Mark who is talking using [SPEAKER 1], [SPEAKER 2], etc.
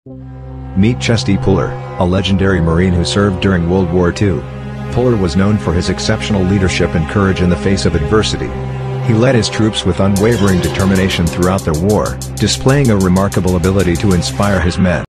[SPEAKER 1] Meet Chesty, a legendary Marine who served during World War II. Puller was known for his exceptional leadership and courage in the face of adversity. He led his troops with unwavering determination throughout the war, displaying a remarkable ability to inspire his men.